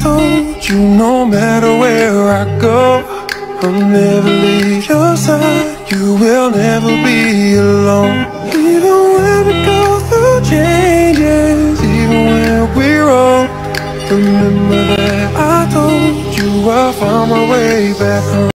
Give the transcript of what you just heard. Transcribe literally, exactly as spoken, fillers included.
told you no matter where I go, I'll never leave your side. You will never be alone. Even when we go through changes, even when we're old, remember that I told you I found my way back home.